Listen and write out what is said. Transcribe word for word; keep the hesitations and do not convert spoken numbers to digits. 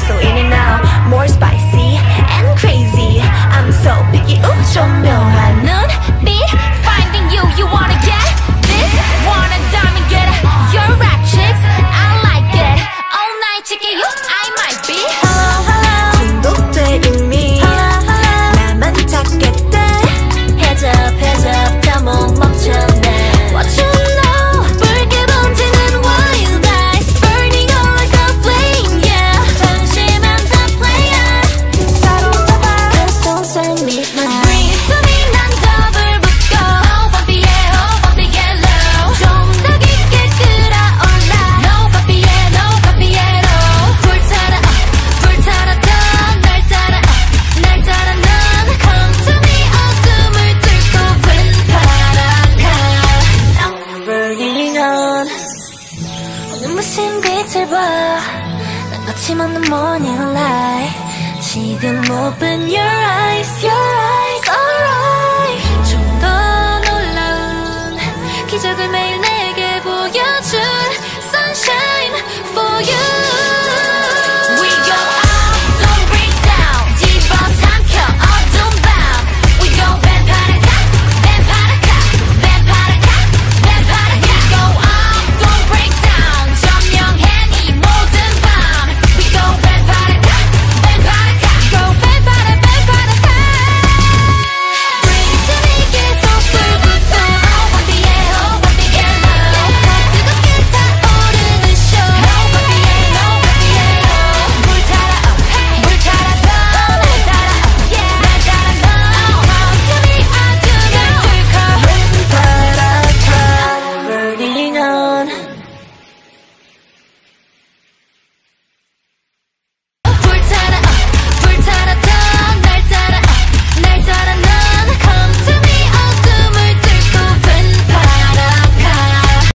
so in and out, more spicy and crazy. I'm so picky, ooh, 좀 묘한 눈빛. Finding you, you wanna get this? Wanna diamond get it? You're rap chicks, I like it. All night chicken, you, I might be. Hello, hello. 중독돼 이미. 나만 찾게 돼. Heads up, heads up, 다 못 멈춰내. What you know? 붉게 번지는 wild eyes, burning on like a flame, yeah. 방심한 the player. 사로잡아, just don't send me mine. Bring it to me, 난 더블 붙고. Oh, bumpy yeah, oh, bumpy yeah, low. 좀 더 깊게 끌어올라. No, bumpy yeah, no, bumpy yeah, no. 불타라, uh, 불타라 더. 날 따라, uh, 날 따라 넌. Come to me, 어둠을 뚫고 왼파랗게. I'm burning on. 눈부신 빛을 봐. 난 거침없는 morning light. 지금 open your eyes, your eyes, alright. 좀 더 놀라운 기적을 매일